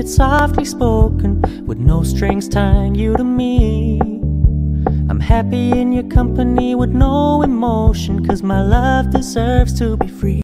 it's softly spoken, with no strings tying you to me. I'm happy in your company with no emotion, 'cause my love deserves to be free.